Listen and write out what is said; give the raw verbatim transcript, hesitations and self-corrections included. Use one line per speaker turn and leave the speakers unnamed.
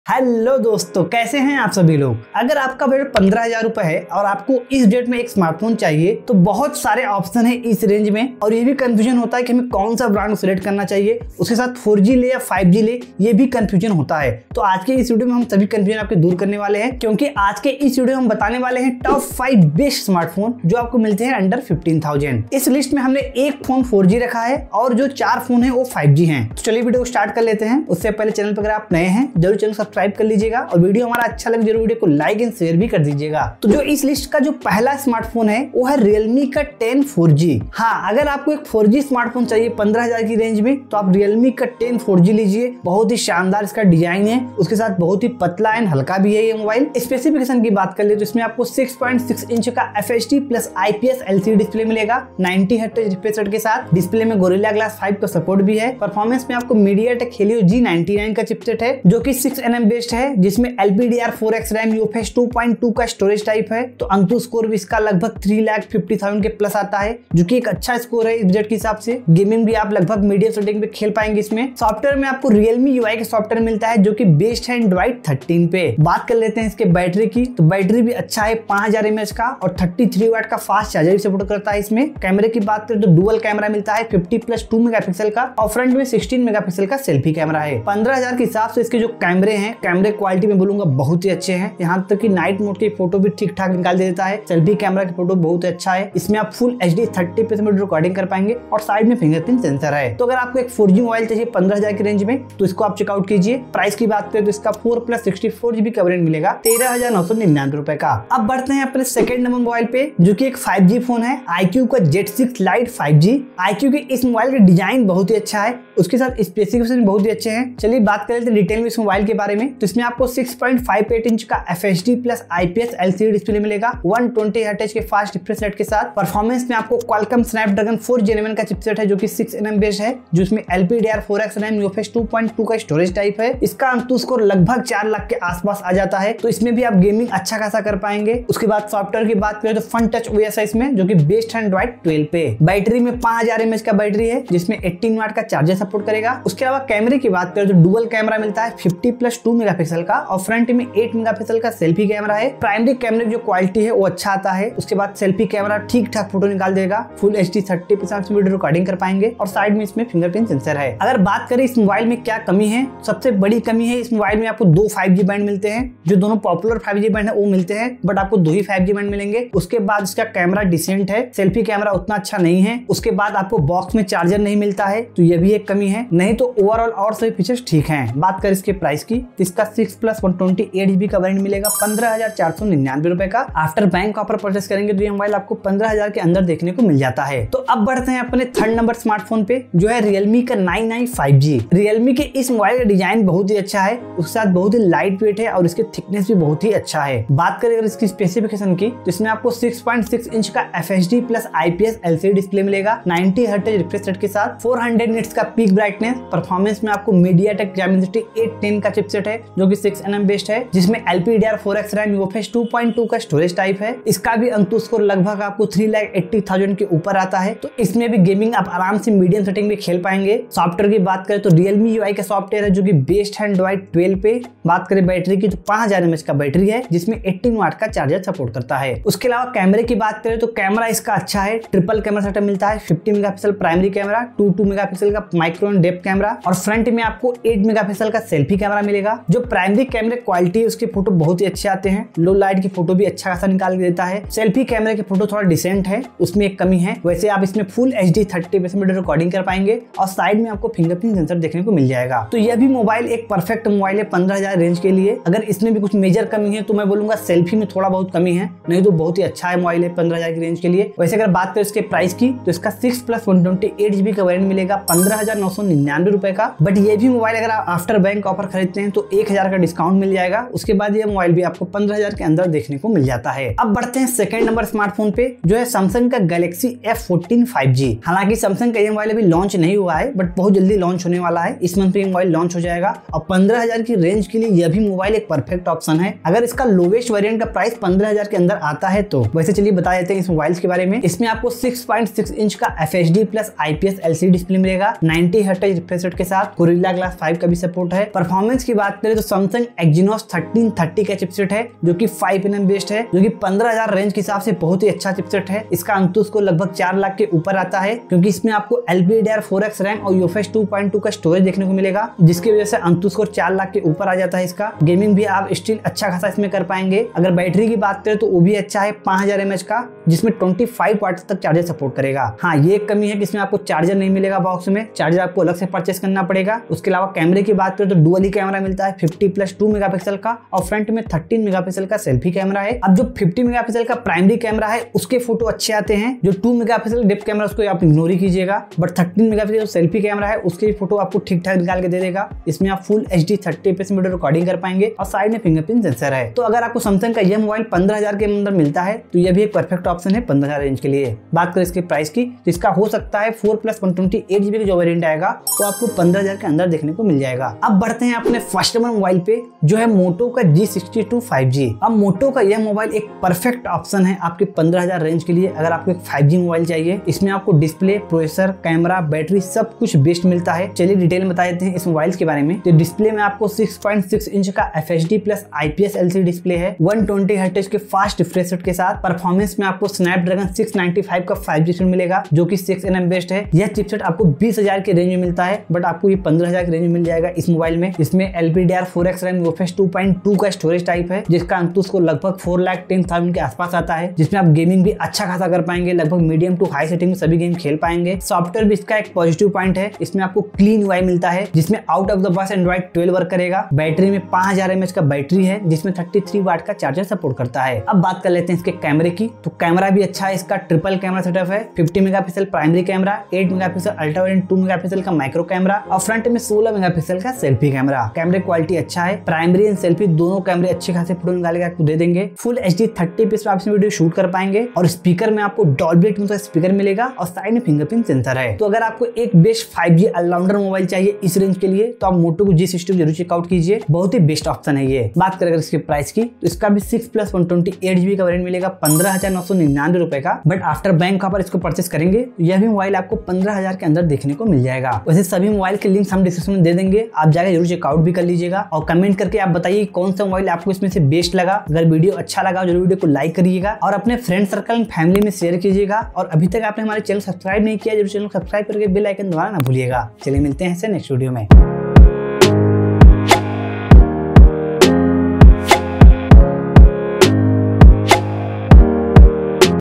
Hello दोस्तों, कैसे हैं आप सभी लोग। अगर आपका बजट पंद्रह हजार रुपए है और आपको इस डेट में एक स्मार्टफोन चाहिए तो बहुत सारे ऑप्शन है इस रेंज में, और ये भी कंफ्यूजन होता है कि हमें कौन सा ब्रांड सिलेक्ट करना चाहिए, उसके साथ फोर जी ले या फाइव जी ले, ये भी कंफ्यूजन होता है। तो आज के इस वीडियो में हम सभी कंफ्यूजन आपके दूर करने वाले हैं, क्योंकि आज के इस वीडियो में हम बताने वाले हैं टॉप फाइव बेस्ट स्मार्टफोन जो आपको मिलते हैं अंडर फिफ्टीन थाउजेंड। इस लिस्ट में हमने एक फोन फोर जी रखा है और जो चार फोन है वो फाइव जी है। तो चलिए वीडियो को स्टार्ट कर लेते हैं। उससे पहले चैनल पर अगर आप नए हैं जरूर चैनल सब्सक्राइब कर लीजिएगा और वीडियो हमारा अच्छा लगे जरूर वीडियो को लाइक एंड शेयर भी कर दीजिएगा। तो जो इस लिस्ट का जो पहला स्मार्टफोन है वो है Realme का टेन फोर जी। हाँ, अगर आपको एक फोर जी स्मार्टफोन चाहिए पंद्रह हजार की रेंज में तो आप Realme का टेन फोर जी लीजिए। बहुत ही शानदार इसका डिजाइन है, उसके साथ बहुत ही पतला एंड हल्का भी है ये मोबाइल। स्पेसिफिकेशन की बात कर ले तो इसमें आपको सिक्स पॉइंट सिक्स इंच का F H D plus I P S L C D display मिलेगा नाइंटी हर्ट्ज रिफ्रेश रेट के साथ। डिस्प्ले में गोरिल्ला ग्लास फाइव का सपोर्ट भी है। परफॉर्मेंस में आपको MediaTek Helio G ninety nine का चिपसेट है जो कि सिक्स एन एम बेस्ड है, जिसमें L P D R four X RAM U F S two point two का स्टोरेज टाइप है। तो अंतु स्कोर भी इसका लगभग थ्री लाख फिफ्टी थाउजेंड के प्लस आता है, जो कि एक अच्छा स्कोर है इस बजट के हिसाब से। गेमिंग भी आप लगभग मीडियम सेटिंग पे खेल पाएंगे इसमें। सॉफ्टवेयर में आपको Realme यू आई का सॉफ्टवेयर मिलता है जो कि बेस्ड है एंड्रॉइड थर्टीन पे। बात कर लेते हैं इसके बैटरी की, तो बैटरी भी अच्छा है पांच हजार एम एच का, और थर्टी थ्री वाट का फास्ट चार्जर भी सपोर्ट करता है इसमें। कैमरे की बात करें तो डुअल कैमरा मिलता है फिफ्टी प्लस टू मेगापिक्सल का, और फ्रंट में सिक्सटीन मेगापिक्सल का सेल्फी कैमरा है। पंद्रह हजार के हिसाब से इसके जो कैमरे हैं, कैमरे क्वालिटी में बोलूंगा बहुत ही अच्छे हैं। यहाँ तक कि नाइट मोड की फोटो भी ठीक ठाक निकाल देता है। सेल्फी कैमरा की फोटो बहुत अच्छा है। इसमें आप फुल एच डी थर्टी पे रिकॉर्डिंग कर पाएंगे, और साइड में फिंगरप्रिंट सेंसर है। तो अगर आपको एक फोर जी मोबाइल चाहिए पंद्रह हजार की रेंज में तो इसको आप चेकआउट कीजिए। प्राइस की बात करें तो इसका four plus sixty four GB का वेरिएंट मिलेगा तेरह हजार नौ सौ निन्यानवे रुपए का। अब बढ़ते हैं अपने सेकंड नंबर मोबाइल पे, जो कि एक फाइव जी फोन है आई क्यू का Z six lite five G. IQOO के इस मोबाइल का डिजाइन बहुत ही अच्छा है, उसके साथ स्पेसिफिकेशन बहुत ही अच्छे हैं। चलिए बात कर लेते हैं डिटेल में इस मोबाइल के बारे में। तो इसमें आपको six point five eight inch का F H D plus I P S L C D display मिलेगा वन ट्वेंटी हर्ट्ज के फास्ट रिफ्रेश रेट के साथ। परफॉर्मेंस में आपको Qualcomm Snapdragon four gen one का चिपसेट है जो कि सिक्स एन एम बेस्ड है, जिसमें L P D R four X RAM U F S two point two का स्टोरेज टाइप है। इसका अंतु स्कोर लगभग चार लाख के आसपास आ जाता है, तो इसमें भी आप गेमिंग अच्छा खासा कर पाएंगे। उसके बाद सॉफ्टवेयर की बात करें तो फन टच ओ एस है इसमें, जो कि बेस्ड है एंड्रॉइड ट्वेल्व पे। बैटरी में पांच हजार एम एच का बैटरी है, जिसमें एटीन वाट का चार्जर सपोर्ट करेगा। उसके अलावा कैमरे की बात करें तो डुअल कैमरा मिलता है फिफ्टी प्लस टू मेगापिक्सल का, और फ्रंट में एट मेगापिक्सल का सेल्फी कैमरा है। प्राइमरी कैमरे की जो क्वालिटी है वो अच्छा आता है। उसके बाद सेल्फी कैमरा ठीक ठाक फोटो निकाल देगा। फुल एच डी थर्टी पे वीडियो रिकॉर्डिंग कर पाएंगे, और साइड में इसमें फिंगरप्रिंट सेंसर है। अगर बात करें इस मोबाइल में क्या कमी है, सबसे बड़ी कमी है इस मोबाइल में आपको दो फाइव जी बैंड मिलते हैं। जो दोनों पॉपुलर फाइव जी बैंड है वो मिलते हैं, बट आपको दो ही फाइव जी बैंड मिलेंगे। उसके बाद इसका कैमरा डिसेंट है, सेल्फी कैमरा उतना अच्छा नहीं है। उसके बाद आपको बॉक्स में चार्जर नहीं मिलता है, तो ये भी एक कमी है। नहीं तो ओवरऑल और सभी फीचर्स ठीक हैं। बात करें इसके प्राइस की, तो इसका six plus one twenty eight GB का वेरिएंट मिलेगा पंद्रह हजार चार सौ निन्यानवे रुपए का। आफ्टर बैंक ऑफर परचेस करेंगे तो ये मोबाइल आपको पंद्रह हजार के अंदर देखने को मिल जाता है। तो अब बढ़ते हैं अपने थर्ड नंबर स्मार्टफोन पे, जो है Realme का nine nine five G. Realme के इस मोबाइल का डिजाइन बहुत ही अच्छा है, उसके साथ बहुत ही लाइट वेट है, और इसके थिकनेस भी बहुत ही अच्छा है। बात करें अगर इसकी स्पेसिफिकेशन की, तो इसमें आपको सिक्स पॉइंट सिक्स इंच का F H D plus I P S L C D display मिलेगा नाइंटी हर्ट्ज रिफ्रेश रेट के साथ। फोर हंड्रेड निट्स का पीक ब्राइटनेस। परफॉर्मेंस में आपको MediaTek Dimensity एट टेन का चिपसेट है जो कि सिक्स एन एम बेस्ड है, जिसमें L P D R four X RAM U F S two point two का स्टोरेज टाइप है। इसका भी अंतु स्कोर लगभग आपको थ्री लाख एट्टी थाउजेंड के ऊपर आता है, तो इसमें भी गेमिंग आप आराम से मीडियम सेटिंग में खेल पाएंगे। सॉफ्टवेयर की बात करें तो Realme यू आई का सॉफ्टवेयर है जो कि बेस्ड है एंड्रॉइड ट्वेल्व पे। बात करें बैटरी की तो पांच हजार एम एच का बैटरी है, जिसमें एटीन वाट का चार्जर सपोर्ट करता है। उसके अलावा कैमरे की बात करें तो कैमरा इसका अच्छा है, ट्रिपल कैमरा सेटअप मिलता है। Fifty megapixel primary camera, two two megapixel का माइक्रो एंड डेप्थ कैमरा, और फ्रंट में आपको एट मेगापिक्सल का सेल्फी कैमरा मिलेगा। जो प्राइमरी कैमरे क्वालिटी है उसके फोटो बहुत ही अच्छे आते हैं, लो लाइट की फोटो भी अच्छा खासा निकाल के देता है। सेल्फी कैमरे की फोटो थोड़ा डिसेंट है, उसमें एक कमी है। वैसे आप इसमें फुल एच डी थर्टी पे वीडियो रिकॉर्डिंग कर पाएंगे, और साइड में आपको फिंगरप्रिंट सेंसर देखने को मिल जाएगा। तो यह भी मोबाइल एक परफेक्ट मोबाइल है पंद्रह हजार रेंज के लिए। अगर इसमें भी कुछ मेजर कमी है तो मैं बोलूंगा सेल्फी में थोड़ा बहुत कमी है, नहीं तो बहुत ही अच्छा है मोबाइल है पंद्रह हजार की रेंज के लिए। वैसे अगर बात करें इसके प्राइस की, तो इसका six plus one twenty eight GB का वेरिएंट मिलेगा पंद्रह हजार नौ सौ निन्यानवे रुपए का। बट ये भी मोबाइल अगर आप आफ्टर बैंक ऑफर खरीदते हैं तो एक हजार का डिस्काउंट मिल जाएगा। उसके बाद ये मोबाइल भी आपको पंद्रह हजार के अंदर देखने को मिल जाता है। अब बढ़ते हैं सेकंड नंबर स्मार्टफोन पे, जो है सैमसंग का Galaxy F fourteen five G. हालांकि सैमसंग का ये मोबाइल अभी लॉन्च नहीं हुआ है, बट बहुत जल्दी लॉन्च होने वाला है। इस मंथ में मोबाइल लॉन्च हो जाएगा, और पंद्रह हजार की रेंज के लिए यह भी मोबाइल एक परफेक्ट ऑप्शन है। अगर इसका लोवेस्ट वेरिएंट का प्राइस पंद्रह हजार के अंदर आता है तो। वैसे चलिए बता देते हैं इस मोबाइल के बारे में। इसमें आपको सिक्स पॉइंट सिक्स इंच का F H D plus I P S L C D display मिलेगा नाइंटी हर्ट्ज रिफ्रेश रेट के साथ। गोरिल्ला ग्लास फाइव का भी सपोर्ट है। परफॉर्मेंस की बात बात करें तो सैमसंग एक्जिनोस थर्टीन थर्टी का चिपसेट है जो कि फाइव एन एम बेस्ड है, जो कि पंद्रह हजार रेंज के हिसाब से बहुत ही अच्छा चिपसेट है। इसका अंतुष को लगभग चार लाख के ऊपर आता है, क्योंकि इसमें आपको L P D D R four X RAM और यूएफएस टू पॉइंट टू का स्टोरेज देखने को मिलेगा, जिसकी वजह से अंतुष को चार लाख के ऊपर आ जाता है। इसका गेमिंग भी आप स्टिल अच्छा खासा इसमें कर पाएंगे। अगर बैटरी की बात करें तो वो भी अच्छा है, पांच हजार एम एच का, जिसमें ट्वेंटी फाइव वाट तक चार्जर सपोर्ट करेगा। हाँ, ये एक कमी है कि इसमें आपको चार्जर नहीं मिलेगा बॉक्स में, चार्जर आपको अलग से परचेस करना पड़ेगा। उसके अलावा कैमरे की बात करें तो डुअल ही कैमरा मिलता है फिफ्टी प्लस टू मेगापिक्सल का, और फ्रंट में थर्टीन मेगापिक्सल का सेल्फी कैमरा है। अब जो फिफ्टी मेगापिक्सल का प्राइमरी कैमरा है उसके फोटो अच्छे आते हैं, जो टू मेगापिक्सल डेप्थ कैमरा उसको आप इग्नोर ही कीजिएगा, बट थर्टीन मेगापिक्सल जो सेल्फी कैमरा है उसकी फोटो आपको ठीक ठाक निकाल के दे देगा। इसमें आप full H D thirty F P S video recording कर पाएंगे, और साइड में फिंगरप्रिंट सेंसर है। तो अगर आपको सैमसंग का यह मोबाइल पंद्रह हजार के अंदर मिलता है तो यह भी एक परफेक्ट ऑप्शन है पंद्रह हजार रेंज के लिए। बात करें इसके प्राइस की तो इसका हो सकता है four plus one twenty eight GB का जो वेरिएंट आएगा वो आपको पंद्रह हजार के अंदर देखने को मिल जाएगा। अब बढ़ते हैं अपने फर्स्ट नंबर मोबाइल पे, जो है मोटो का G sixty two five G. अब मोटो का यह मोबाइल एक परफेक्ट ऑप्शन है आपके पंद्रह हजार रेंज के लिए। अगर आपको एक फाइव जी मोबाइल चाहिए, इसमें आपको डिस्प्ले, प्रोसेसर, कैमरा, बैटरी सब कुछ बेस्ट मिलता है। चलिए डिटेल में बता देते हैं इस मोबाइल के बारे में। तो डिस्प्ले में आपको सिक्स पॉइंट सिक्स इंच का F H D plus I P S L C D display है, वन ट्वेंटी हर्ट्ज के फास्ट रिफ्रेश रेट के साथ। परफॉर्मेंस में आपको स्नैपड्रैगन सिक्स नाइंटी फाइव का फाइव जी चिपसेट मिलेगा, जो कि सिक्स एन एम बेस्ड है। यह चिपसेट आपको बीस हजार के रेंज में मिलता है, बट आपको ये पंद्रह हजार के रेंज में मिल जाएगा इस मोबाइल में। इसमें L P D D R four X RAM UFS two point two का स्टोरेज टाइप है, जिसका अंतुष को लगभग फोर लाख टेन थाउजेंड के आसपास आता है, जिसमें आप गेमिंग भी अच्छा खासा कर पाएंगे, लगभग मीडियम टू हाई सेटिंग में सभी गेम खेल पाएंगे। सॉफ्टवेयर भी इसका एक पॉजिटिव पॉइंट है, इसमें आपको क्लीन यूआई मिलता है, जिसमें out of the box Android twelve work करेगा। बैटरी में पांच हजार एम एच का बैटरी है, जिसमें थर्टी थ्री वाट का चार्जर सपोर्ट करता है। अब बात कर लेते हैं इसके कैमरे की। तो कैमरा भी अच्छा है, इसका ट्रिपल कैमरा सेटअप है, fifty megapixel primary camera, eight megapixel ultra wide, two megapixel का माइक्रो कैमरा, और फ्रंट में सोलह मेगापिक्सल का सेल्फी कैमरा। कैमरे क्वालिटी अच्छा है, प्राइमरी एंड सेल्फी दोनों कैमरे अच्छे खासे फोटो निकाल के आपको दे देंगे। Full H D thirty P आप वीडियो शूट कर पाएंगे, और स्पीकर में आपको डॉल्बी एटमॉस का स्पीकर मिलेगा, और साइड में फिंगरप्रिंट सेंसर है। तो अगर आपको एक best five G all rounder mobile चाहिए इस रेंज के लिए, तो आप मोटो को जी सिक्सटी जरूर चेकआउट कीजिए, बहुत ही बेस्ट ऑप्शन है ये। बात करें इसके प्राइस की तो इसका भी six plus one twenty eight GB का वेरिएंट मिलेगा पंद्रह हजार नौ सौ निन्यानवे रुपए का, बट आफ्टर बैंक पर इसको परचेस करेंगे यह भी मोबाइल आपको पंद्रह हजार के अंदर देखने को मिल जाएगा। वैसे सभी मोबाइल के लिंक हम डिस्क्रिप्शन में दे देंगे, आप जाकर जरूर चेकआउट भी कर लीजिएगा, और कमेंट करके आप बताइए कौन सा मोबाइल आपको इसमें से बेस्ट लगा। अगर वीडियो अच्छा लगा जरूर वीडियो को लाइक करिएगा, और अपने फ्रेंड सर्कल एंड फैमिली में शेयर कीजिएगा, और अभी तक आपने हमारे चैनल सब्सक्राइब नहीं किया जरूर चैनल सब्सक्राइब करके बेल आइकन दबाना ना भूलिएगा। चलिए मिलते हैं नेक्स्ट वीडियो में।